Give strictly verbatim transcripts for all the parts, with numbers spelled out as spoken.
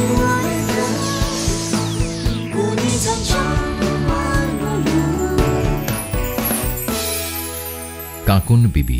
কাঁকন বিবি।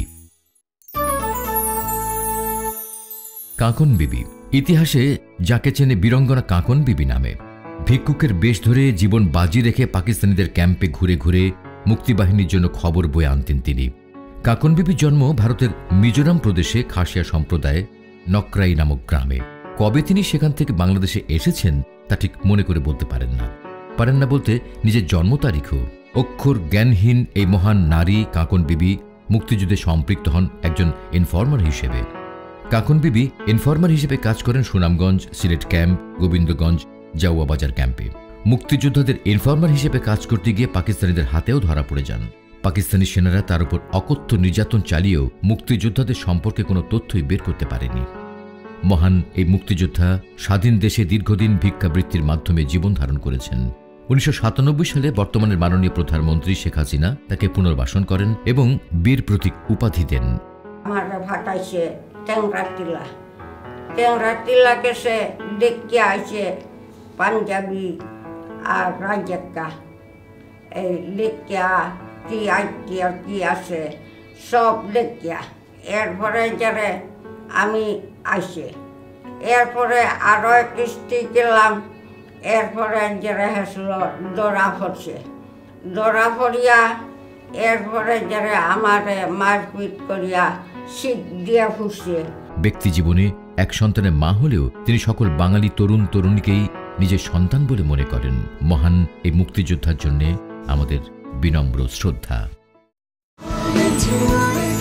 কাঁকন বিবি ইতিহাসে যাকে চেনে বীরঙ্গনা কাঁকন বিবি নামে। ভিক্ষুকের বেশ ধরে জীবন বাজি রেখে পাকিস্তানিদের ক্যাম্পে ঘুরে ঘুরে মুক্তিবাহিনীর জন্য খবর বয়ে আনতেন তিনি। কাঁকন বিবির জন্ম ভারতের মিজোরাম প্রদেশে খাসিয়া সম্প্রদায়ে নকরাই নামক গ্রামে। কবে তিনি সেখান থেকে বাংলাদেশে এসেছেন তা ঠিক মনে করে বলতে পারেন না। পারেন না বলতে নিজের জন্ম তারিখও। অক্ষর জ্ঞানহীন এই মহান নারী কাঁকন বিবি মুক্তিযুদ্ধে সম্পৃক্ত হন একজন ইনফর্মার হিসেবে। কাঁকন বিবি ইনফর্মার হিসেবে কাজ করেন সুনামগঞ্জ, সিলেট ক্যাম্প, গোবিন্দগঞ্জ, জাউয়া বাজার ক্যাম্পে। মুক্তিযোদ্ধাদের ইনফর্মার হিসেবে কাজ করতে গিয়ে পাকিস্তানিদের হাতেও ধরা পড়ে যান। পাকিস্তানি সেনারা তার উপর অকথ্য নির্যাতন চালিয়েও মুক্তিযোদ্ধাদের সম্পর্কে কোনো তথ্যই বের করতে পারেনি। মহান এই মুক্তিযোদ্ধা স্বাধীন দেশে দীর্ঘদিন ভিক্ষাবৃত্তির মাধ্যমে জীবন ধারণ করেছেন। উনিশশো সাতানব্বই সালে বর্তমানের মাননীয় প্রধানমন্ত্রী শেখ হাসিনা তাকে পুনর্বাসন করেন এবং বীর প্রতীক উপাধি দেন। আমার ভাটাইছে ট্যাংরা টিলা, ট্যাংরা টিলাকে সে দেখতে আইছে পাঞ্জাবি আর রাজাক্কা, এই লেখিয়া কি আইটিয়া কি আছে সব লেখিয়া। এরপরে যারে আমি আইছে, এরপরে আরো কিস্তি গেলাম। এরপরে যারা হেসল দরা পড়ছে, দরা পড়িয়া এরপরে যারা আমারে মারপিট করিয়া শিখ দিয়া ফুসছে। ব্যক্তি জীবনে এক সন্তানের মা হলেও তিনি সকল বাঙালি তরুণ তরুণীকেই নিজের সন্তান বলে মনে করেন। মহান এই মুক্তিযোদ্ধার জন্য আমাদের বিনম্র শ্রদ্ধা।